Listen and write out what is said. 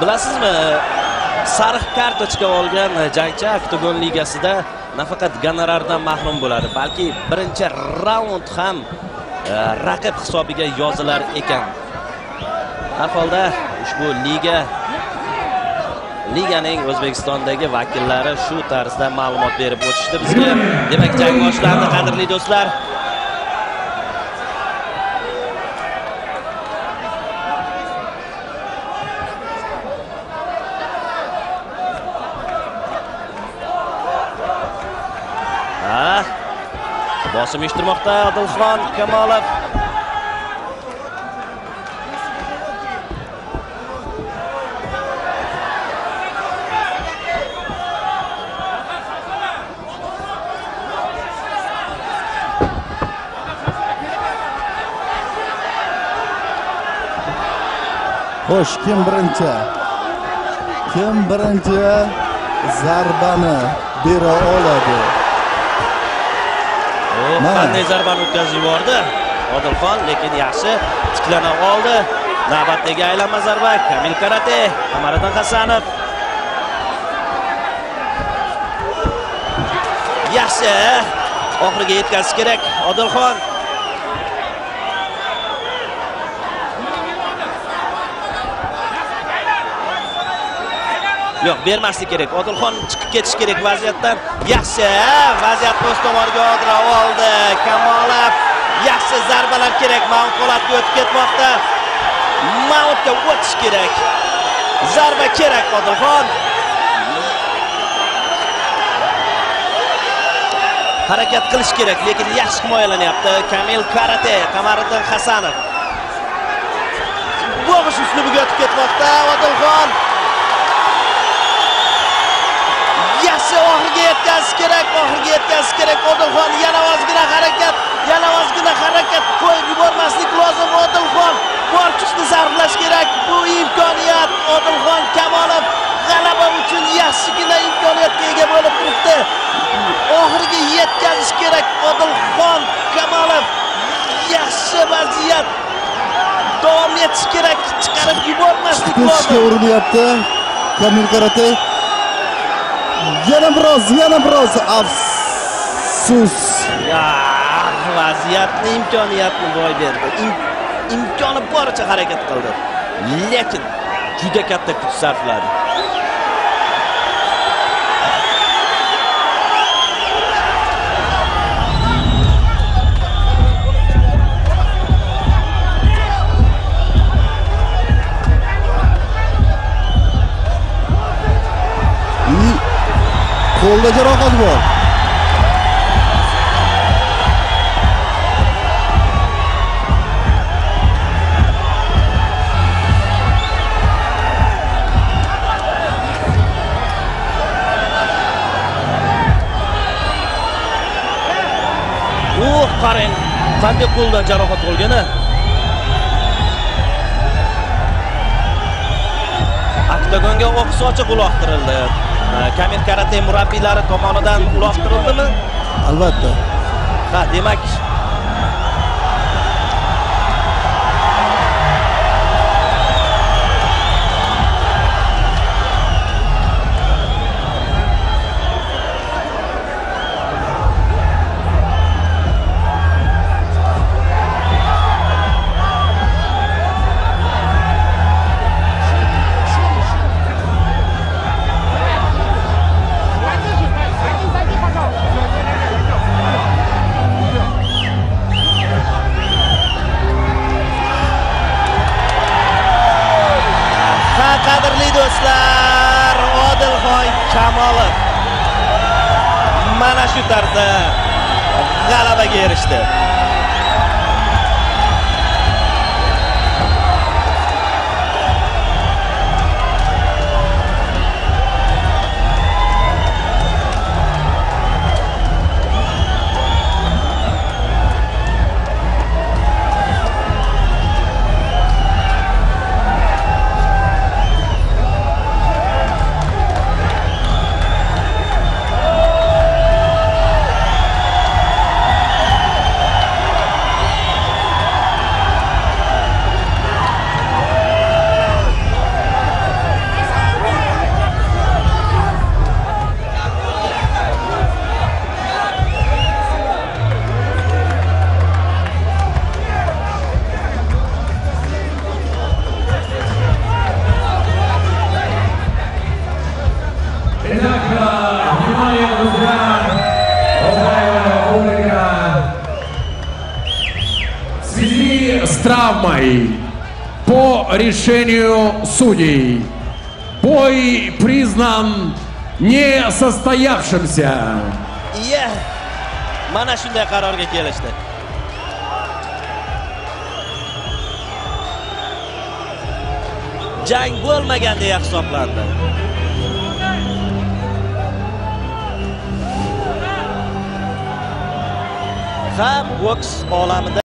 Bilasizmi, sariq kartochka olgan jangchi Oktagon ligasida nafaqat gonorardan mahrum bo'ladi, balki birinchi raund ham raqib hisobiga yozilar ekan. Har holda ushbu liganing O'zbekistondagi vakillari shu tarzda ma'lumot berib o'tishdi bizga. Demak, jang boshlandi, qadrli do'stlar. Bosim uyushtirmoqda Odilxon Kamolov. Xo'sh, kim birinchi zarbani bera oladi? Qanday zarbani o'tkazib yubordi Odilxon, lekin yaxshi tiklana oldi. Navbatdagi aylanma zarba Kamil Karate, Qamariddin Hasanov. Yaxshi, oxiriga yetkazish kerak Odilxon. Yo'q, bermaslik kerak. Odilxon chiqib ketish kerak vaziyatdan. Yaxshi, vaziyatni o'z tomoniga o'tira oldi Kamolov. Yaxshi zarbalar kerak, Mount holatga o'tib ketmoqda. Mountga o'tish kerak. Zarba kerak Odilxon. Harakat qilish kerak, lekin yaxshi himoyalanyapti Kamil Karate, Qamariddin Hasanov. Bo'g'ish uslubiga o'tib ketmoqda Odilxon. Yaxshi, oxiriga yetkazish kerak, Odilxon. Yana ozgina harakat qo'yib yubormaslik lozim. Odilxon bor kuchni sarflash kerak. Bu imkoniyat Odilxon Kamolov g'alaba uchun yaxshigina imkoniyatga ega bo'lib turibdi. Oxiriga yetkazish kerak Odilxon Kamolov. Yaxshi vaziyat. Davom etish kerak, chiqarib yubormaslik lozim. Chiqishga urinyapti Kamil Karate. Yana biroz afsus. Vaziyatni, imkoniyatni boy berdi. Imkoni boricha harakat qildi, lekin juda katta kuch sarfladi. Qo'lda jarohat bor. Qarang, qanday qo'ldan jarohat olgani. Oktagonga o'qis ochiq uloqtirildi. Kamil Karate murabbiylari tomonidan uloqtirildimi? Albatta. Demak, qadrli do'stlar, Odilxon Kamolov mana shu tarzda g'alabaga erishdi. По решению судей бой признан несостоявшимся. Iya. Mana shunday qarorga kelishdi. Jang bo'lmagan deya hisoblandi. Ham boks olamida